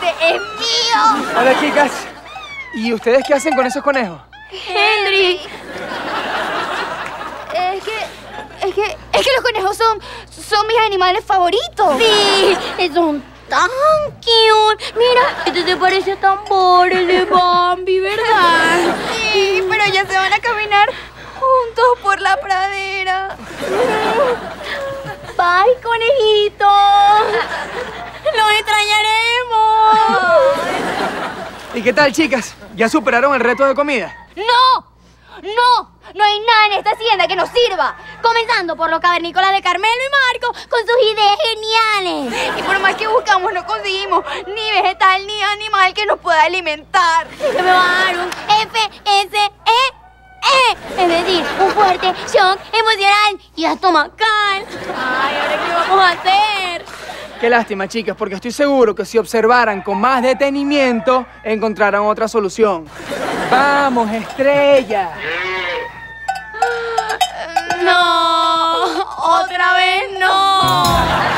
este es mío. Hola, chicas. ¿Y ustedes qué hacen con esos conejos? Henry. Es que los conejos son mis animales favoritos. Sí, son tan cute. Mira, este se parece a tambores de Bambi, ¿verdad? Sí, pero ya se van a caminar juntos por la pradera. Bye, conejitos. Los extrañaremos. ¿Y qué tal, chicas? ¿Ya superaron el reto de comida? No hay nada en esta hacienda que nos sirva. Comenzando por los cavernícolas de Carmelo y Marco con sus ideas geniales. Y por más que buscamos, no conseguimos ni vegetal ni animal que nos pueda alimentar. Que me va a dar un FSE. Es decir, un fuerte shock emocional y estomacal. Ay, ¿ahora qué vamos a hacer? Qué lástima, chicas, porque estoy seguro que si observaran con más detenimiento, encontrarán otra solución. ¡Vamos, Estrella! No, otra vez no.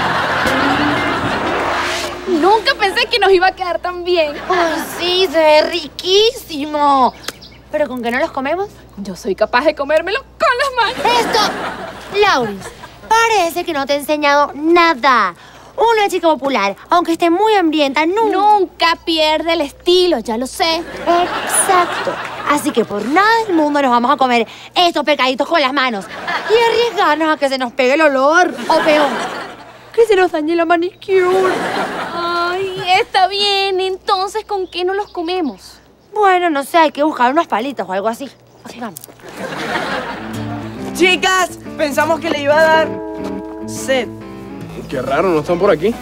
Nunca pensé que nos iba a quedar tan bien. Ay, sí, se ve riquísimo. ¿Pero con qué no los comemos? Yo soy capaz de comérmelo con las manos. ¡Esto! Laurens, parece que no te he enseñado nada. Una chica popular, aunque esté muy hambrienta, Nunca pierde el estilo, ya lo sé. Exacto. Así que por nada del mundo nos vamos a comer estos pecaditos con las manos y arriesgarnos a que se nos pegue el olor. O peor, que se nos dañe la manicure. Ay, está bien. Entonces, ¿con qué no los comemos? Bueno, no sé, hay que buscar unos palitos o algo así. Vamos. Chicas, pensamos que le iba a dar sed. Qué raro, no están por aquí.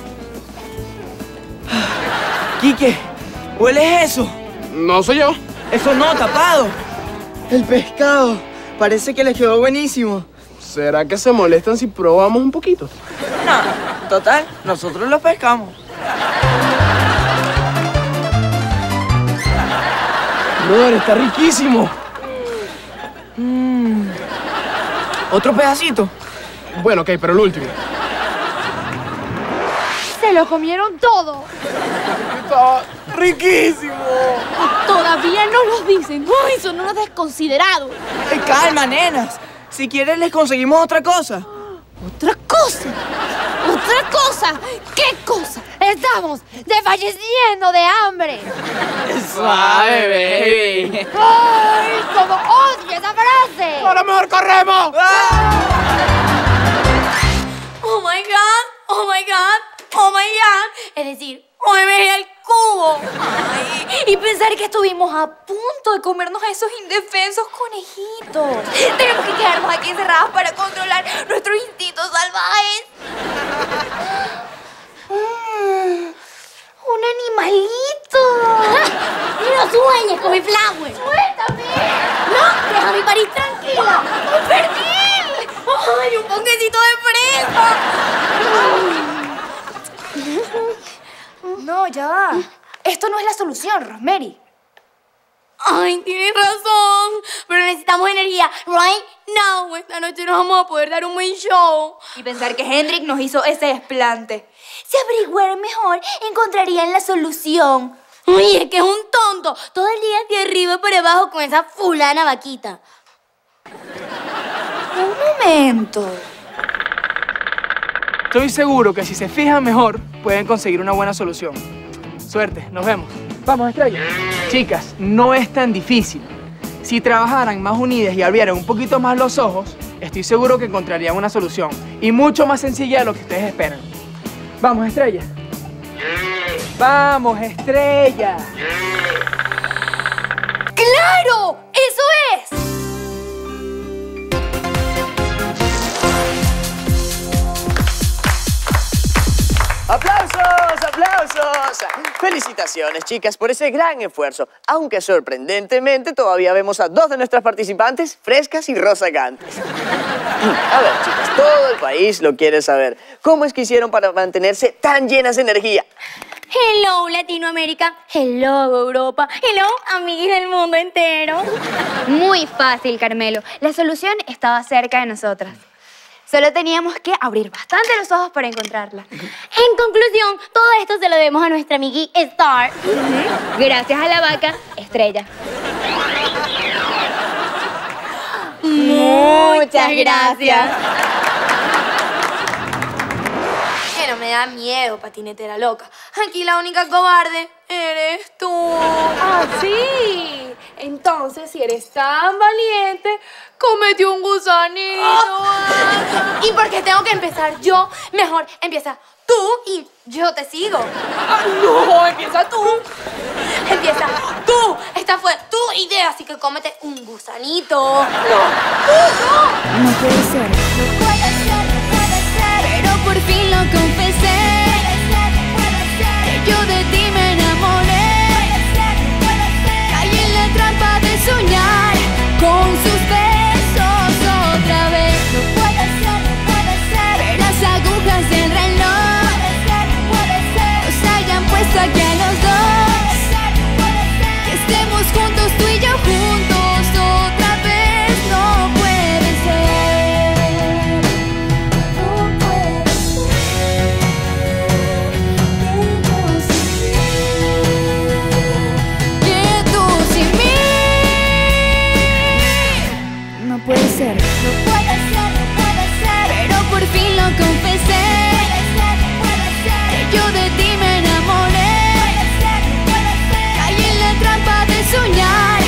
Quique, ¿hueles eso? No soy yo. Eso no, tapado. El pescado. Parece que les quedó buenísimo. ¿Será que se molestan si probamos un poquito? No, total, nosotros lo pescamos. Brother, está riquísimo. ¿Otro pedacito? Bueno, ok, pero el último. Se lo comieron todo. Está riquísimo. Todavía no los dicen. Uy, son unos desconsiderados. Calma, nenas. Si quieres les conseguimos otra cosa. ¿Otra cosa? ¿Otra cosa? ¿Qué cosa? Estamos desfalleciendo de hambre. Suave, baby. ¡Ay, cómo odio esa frase! ¡Ahora mejor corremos! Oh my God, oh my God, oh my God. Es decir, OMG al cubo. Ay, y pensar que estuvimos a punto de comernos a esos indefensos conejitos. Tenemos que quedarnos aquí encerrados para controlar nuestros instintos salvajes. ¡Un animalito! ¡No sueñes con mi flower! ¡Suéltame! ¡No! ¡Deja mi París tranquila! ¡Un pernil! ¡Ay, un ponquecito de fresa! No, ya va. Esto no es la solución, Rosemary. Ay, tienes razón. Pero necesitamos energía right now. Esta noche nos vamos a poder dar un buen show. Y pensar que Hendrik nos hizo ese desplante. Si averiguaran mejor, encontrarían la solución. Uy, es que es un tonto. Todo el día de arriba para abajo con esa fulana vaquita. Un momento. Estoy seguro que si se fijan mejor, pueden conseguir una buena solución. Suerte, nos vemos. Vamos, Estrella. Chicas, no es tan difícil. Si trabajaran más unidas y abrieran un poquito más los ojos, estoy seguro que encontrarían una solución. Y mucho más sencilla de lo que ustedes esperan. Vamos, Estrella. ¡Vamos, Estrella! ¡Claro! ¡Eso es! ¡Aplausos! ¡Aplausos! Felicitaciones, chicas, por ese gran esfuerzo. Aunque sorprendentemente todavía vemos a dos de nuestras participantes frescas y rozagantes. A ver, chicas, todo el país lo quiere saber. ¿Cómo es que hicieron para mantenerse tan llenas de energía? Hello, Latinoamérica. Hello, Europa. Hello, amiguis del mundo entero. Muy fácil, Carmelo. La solución estaba cerca de nosotras. Solo teníamos que abrir bastante los ojos para encontrarla. En conclusión, todo esto se lo debemos a nuestra amigui Star. Gracias a la vaca Estrella. Muchas gracias. Que no me da miedo, patinetera loca. Aquí la única cobarde eres tú. Ah, sí. Entonces, si eres tan valiente, cómete un gusanito. ¿Y por qué tengo que empezar yo? Mejor empieza tú y yo te sigo. No, empieza tú. Empieza tú. Esta fue tu idea, así que cómete un gusanito. No puede ser. Pero por fin lo confesé. Que yo de ti me enamoré. Caí en la trampa de soñar con sus besos otra vez. No puede ser. Pero las agujas del reloj nos hayan puesto aquí a los dos. Que estemos juntos tú y yo juntos otra vez. No puede ser. No puede ser. Que tú sin mí. No puede ser. No puede ser. Pero por fin lo confesé. Que yo de ti me enamoré. Caí en la trampa de soñar